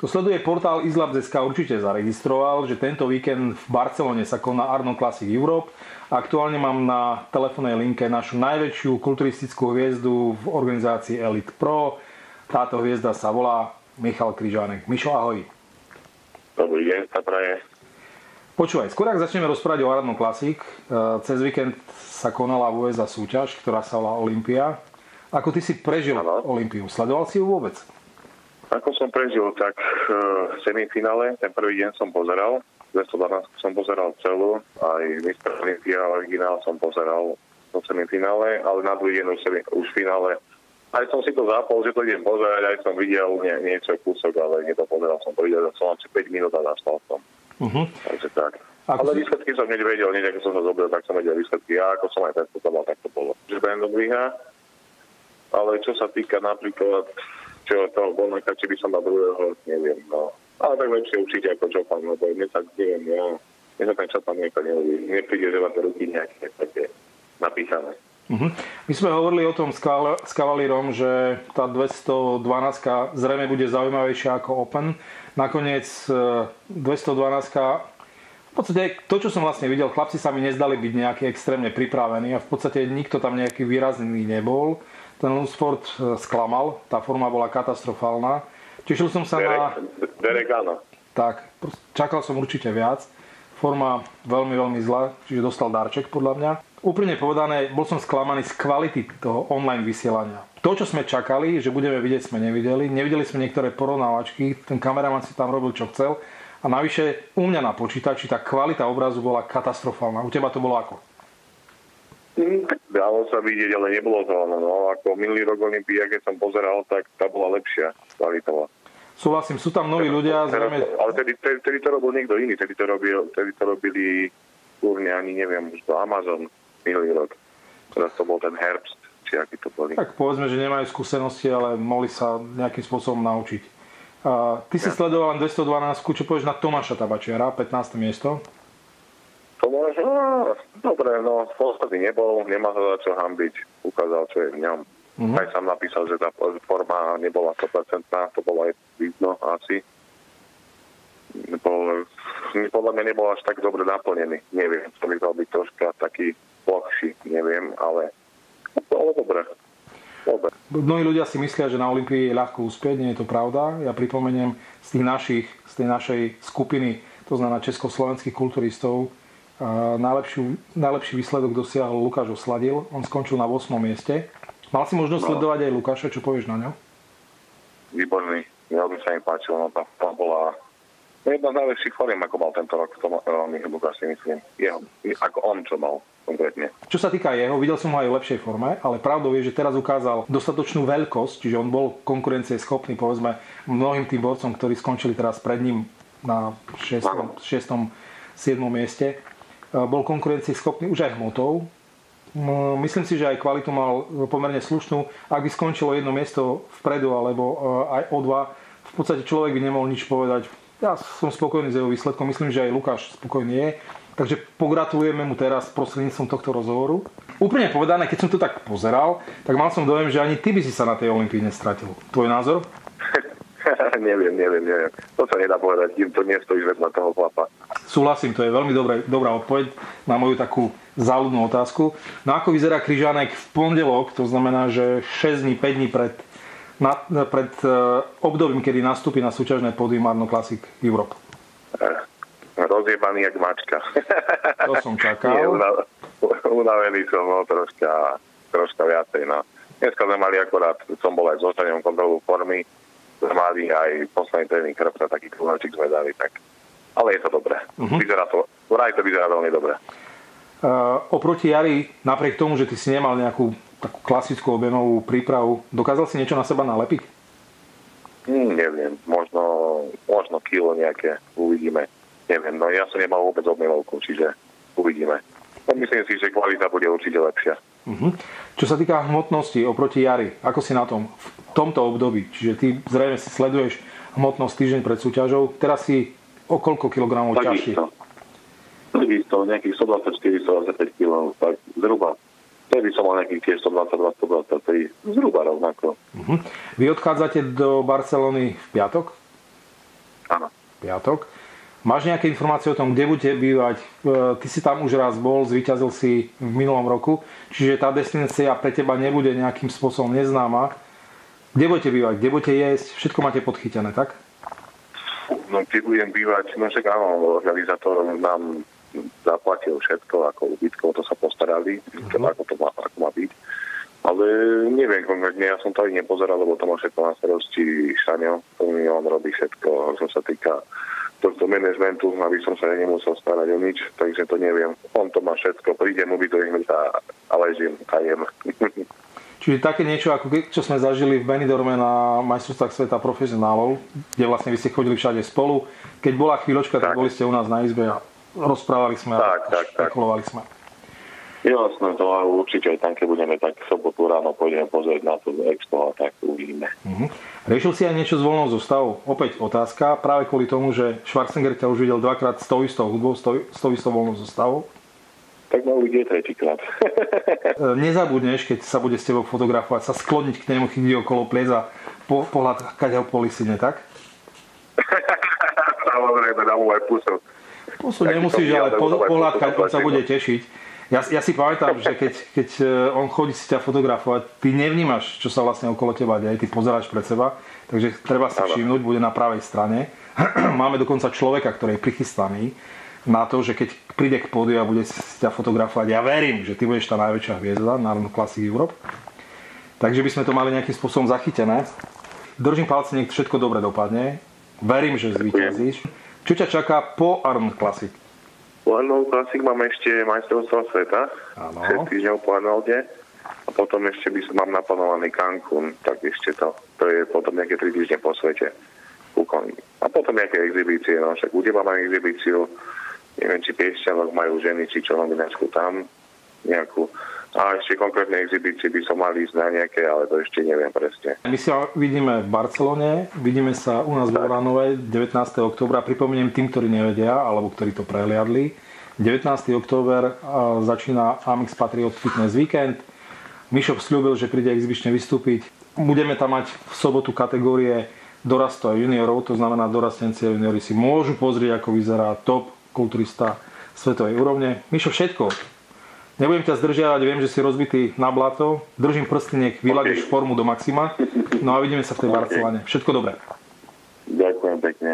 Kto sleduje portál Islab.sk určite zaregistroval, že tento víkend v Barcelone sa koná Arnold Classic Europe. Aktuálne mám na telefónnej linke našu najväčšiu kulturistickú hviezdu v organizácii Elite Pro. Táto hviezda sa volá Michal Križánek. Mišo, ahoj. Dobrý deň, sa praje. Počúvaj, skôr ak začneme rozprávať o Arnold Classic, cez víkend sa konala v USA súťaž, ktorá sa volá Olympia. Ako ty si prežil Olympiu? Sledoval si ju vôbec? Ako som prežil, tak v semifinále, ten prvý deň som pozeral, 212 som pozeral celú, aj Mr. Olympia originál som pozeral v semifinále, ale na druhý deň už v finále. Aj som si to zapol, že to idem pozerať, aj som videl niečo kúsok, ale nedopozeral som to videl, že som asi 5 minút a zastal som. Takže tak. Ale výsledky som nevedel, nie ako som sa zobral, tak som vedel výsledky. Ja ako som aj predpovedal, tak to bolo. Že Brandon vyhrá, ale čo sa týka napríklad toho Bonaka, či by som dal druhého, neviem, no. Ale tak lepšie určite ako Chopin, lebo mne sa, neviem, mne sa ten Chopin nepríde, že má tie ruky nejaké také napíchané. My sme hovorili o tom s Cavalierom, že tá 212 zrejme bude zaujímavejšia ako Open. Nakoniec 212, v podstate to, čo som vlastne videl, chlapci sa mi nezdali byť nejaký extrémne pripravení a v podstate nikto tam nejaký výrazný nebol. Ten Lunsford sklamal, tá forma bola katastrofálna. Tešil som sa Derek, áno. Tak, čakal som určite viac. Forma veľmi, veľmi zlá, čiže dostal darček podľa mňa. Úprimne povedané, bol som sklamaný z kvality toho online vysielania. To, čo sme čakali, že budeme vidieť, sme nevideli. Nevideli sme niektoré porovnávačky, ten kameraman si tam robil, čo chcel. A navyše u mňa na počítači tá kvalita obrazu bola katastrofálna. U teba to bolo ako? Dalo sa vidieť, ale nebolo to ono. No, ako minulý rok Olympia, keď som pozeral, tak tá bola lepšia kvalitová. Súhlasím, sú tam noví ľudia. Ale tedy to robil niekto iný. Tedy to robili kúrne, ani neviem, už to Amazon minulý rok. Teraz to bol ten Herbst, či aký to boli. Tak povedzme, že nemajú skúsenosti, ale mohli sa nejakým spôsobom naučiť. Ty si sledoval len 212, čo povieš na Tomáša Tabačiara, 15. miesto? Tomáš, dobre, no v podstate nebol, nemá sa za čo hanbiť. Ukázal, čo je v ňom. Aj sám napísal, že tá forma nebola 100%, to bolo aj vidno asi. Podľa mňa nebol až tak dobre naplnený. Neviem, to by mal byť troška taký plochší, neviem, ale bolo dobre. Mnohí ľudia si myslia, že na Olympii je ľahko uspieť, nie je to pravda. Ja pripomeniem z tej našej skupiny, to znamená československých kulturistov, najlepší výsledok dosiahol Lukáš Osladil. On skončil na 8. mieste. Mal si možnosť sledovať aj Lukáša, čo povieš na ňo? Výborný, veľmi sa mi páčilo, no tá bola jedna z najlepších foriem, ako mal tento rok, Lukáš si myslím, ako on čo mal konkrétne. Čo sa týka jeho, videl som ho aj v lepšej forme, ale pravdou je, že teraz ukázal dostatočnú veľkosť, čiže on bol konkurencieschopný, povedzme, mnohým tým borcom, ktorí skončili teraz pred ním na 6. 7. mieste. Bol konkurencieschopný už aj hmotou. Myslím si, že aj kvalitu mal pomerne slušnú. Ak by skončilo jedno miesto vpredu alebo aj o dva, v podstate človek by nemohol nič povedať. Ja som spokojný s jeho výsledkom. Myslím, že aj Lukáš spokojný je. Takže pogratulujeme mu teraz prostredníctvom tohto rozhovoru. Úplne povedané, keď som to tak pozeral, tak mal som dojem, že ani ty by si sa na tej Olympii nestratil. Tvoj názor? Neviem. To sa nedá povedať, kým to nestojíš vedľa toho chlapa. Súhlasím, to je veľmi dobrá odpoveď na moju takú záľudnú otázku. No ako vyzerá Križánek v pondelok, to znamená, že 6 dní, 5 dní pred obdobím, kedy nastúpi na súťažné pódium Arnold Classic Europe? Rozjebaný jak mačka. To som čakal. Unavený som, no, troška viacej. No. Dneska sme mali akorát, som bol aj s zostaním kontrolu formy, sme mali aj posledný tréning chrbta, taký kľúnočík sme dali, tak. Ale je to dobré. Vyzerá to vyzerá veľmi dobré. Oproti jari, napriek tomu, že ty si nemal nejakú takú klasickú objemovú prípravu, dokázal si niečo na seba nalepiť? Neviem, možno kilo nejaké, uvidíme. Neviem, no ja som nemal vôbec objemovku, čiže uvidíme. No, myslím si, že kvalita bude určite lepšia. Čo sa týka hmotnosti oproti jari, ako si na tom v tomto období? Čiže ty zrejme si sleduješ hmotnosť týždeň pred súťažou. Teraz si o koľko kilogramov ťažší? Takisto, nejakých 124-125 kg, tak zhruba. Vtedy som mal nejakých tiež 122-123, zhruba rovnako. Vy odchádzate do Barcelony v piatok? Áno. Piatok. Máš nejaké informácie o tom, kde budete bývať? Ty si tam už raz bol, zvíťazil si v minulom roku, čiže tá destinácia pre teba nebude nejakým spôsobom neznáma. Kde budete bývať? Kde budete jesť? Všetko máte podchytené, tak? No, keď budem bývať, no však áno, organizátor nám zaplatil všetko, ako ubytko, to sa postarali, ako má byť. Ale neviem konkrétne, ja som to aj nepozeral, lebo to má všetko na starosti Šaňo, to mi on robí všetko, čo sa týka tohto managementu, aby som sa nemusel starať o nič, takže to neviem. On to má všetko, príde mu bytovým a ležím, kajem. Čiže také niečo, ako čo sme zažili v Benidorme na majstrovstvách sveta profesionálov, kde vlastne vy ste chodili všade spolu. Keď bola chvíľočka, tak boli ste u nás na izbe a rozprávali sme a špekulovali sme. Jasné, to určite aj tam, keď budeme, tak sobotu ráno pôjdeme pozrieť na to expo a tak uvidíme. Riešil si aj niečo s voľnou zostavou? Opäť otázka, práve kvôli tomu, že Schwarzenegger ťa už videl dvakrát s tou istou hudbou, s tou istou voľnou zostavou. Tak ma uvidie tretíkrát. Nezabudneš, keď sa bude s tebou fotografovať, sa skloniť k nemu, keď ide okolo pliec a pohľad kaďal po lisine, tak? Samozrejme, dám mu aj pusu. Pusu nemusíš, ale pohľad kaďal sa bude tešiť. Ja si pamätám, že keď on chodí si ťa fotografovať, ty nevnímaš, čo sa vlastne okolo teba deje, ty pozeráš pred seba, takže treba si všimnúť, bude na pravej strane. Máme dokonca človeka, ktorý je prichystaný na to, že keď príde k pódiu a bude si ťa fotografovať, ja verím, že ty budeš tá najväčšia hviezda Národnú Classic Europe. Takže by sme to mali nejakým spôsobom zachytené. Držím palce, nech všetko dobre dopadne. Verím, že zvíťazíš. Čo ťa čaká po Arnold Classic? Po Arnold Classic mám ešte majstrovstvá sveta, 6 týždňov po Arnolde a potom ešte mám naplánovaný Cancún, tak ešte to je potom nejaké 3 týždne po svete. A potom nejaké exhibície, no však u teba mám exhibíciu, neviem, či Piešťanok majú ženy, či čo nominačku tam nejakú. A ešte konkrétne exhibície by som mal ísť na nejaké, ale to ešte neviem presne. My sa vidíme v Barcelone, vidíme sa u nás v Oranove 19. októbra. Pripomeniem tým, ktorí nevedia, alebo ktorí to prehliadli. 19. október začína Amix Patriot Fitness Weekend. Mišo sľúbil, že príde exibične vystúpiť. Budeme tam mať v sobotu kategórie dorastu a juniorov, to znamená dorastenci a juniori si môžu pozrieť, ako vyzerá top kulturista svetovej úrovne. Mišo, všetko. Nebudem ťa zdržiavať, viem, že si rozbitý na blato. Držím prsty, nech vyladíš formu do maxima. No a vidíme sa v tej Barcelone. Všetko dobré. Ďakujem pekne.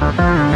Thank you.